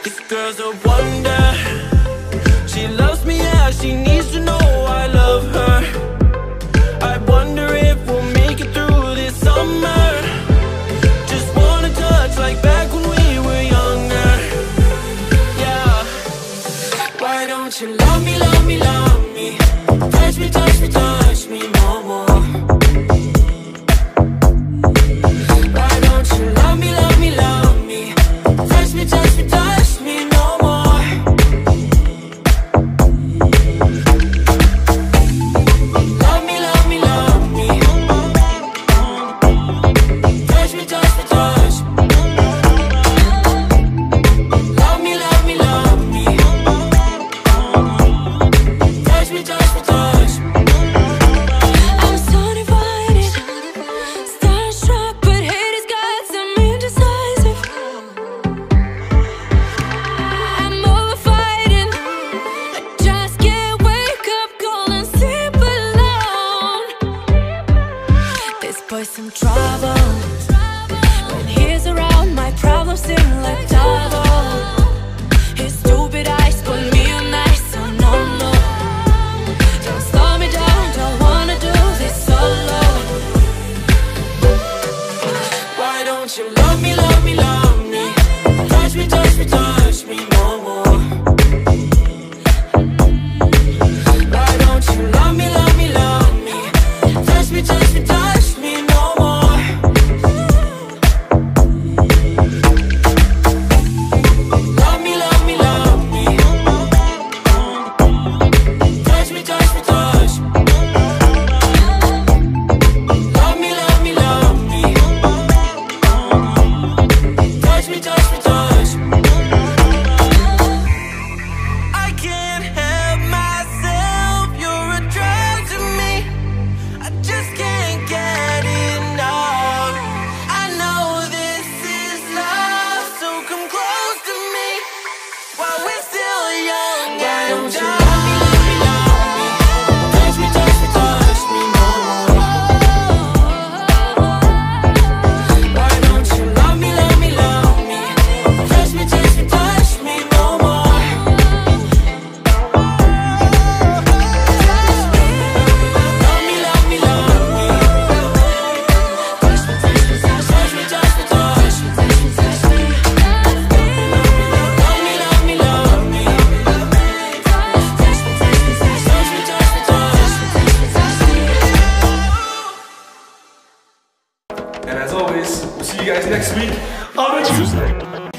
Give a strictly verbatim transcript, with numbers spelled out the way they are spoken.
This girl's a wonder. She loves me, yeah, she needs to know I love her. I wonder if we'll make it through this summer. Just wanna touch like back when we were younger. Yeah. Why don't you love me, love me, love me? Touch me, touch me, touch me no more. Why don't you love me, love me, love me? Touch me, touch me, touch me no more. Love me, love me, love me. Touch me, touch me, touch me. Love me, love me, love me. Touch me, touch me, touch me. I'm so divided, starstruck, but hate has got some indecisive. I'm over fighting, I just can't wake up cold and sleep alone. This boy's some trouble. When he's around, my problems seem like double. His stupid eyes put me on ice, so no, no. Don't slow me down, don't wanna do this solo. Why don't you love me, love me, love me? Touch me, touch me, touch me no more. Why don't you love me, love me, love me? Touch me, touch me, touch me no more. Love me, love me, love me. Touch me, touch me, touch me. Love me, love me, love me. Touch me, touch me, touch me. I can't help myself, you're a drug to me. I just can't get enough. I know this is love, so come close to me while we're still young. Why don't you love me, love me, love me? Touch me, touch me, touch me no more. Why don't you love me, love me, love me? Touch me, touch me, touch me no more. Love me, love me, love me. Touch me, touch me, touch me, touch me, touch me. Love me, love me, love me. Touch me, touch me, touch me, touch me. And as always, we'll see you guys next week on a Tuesday.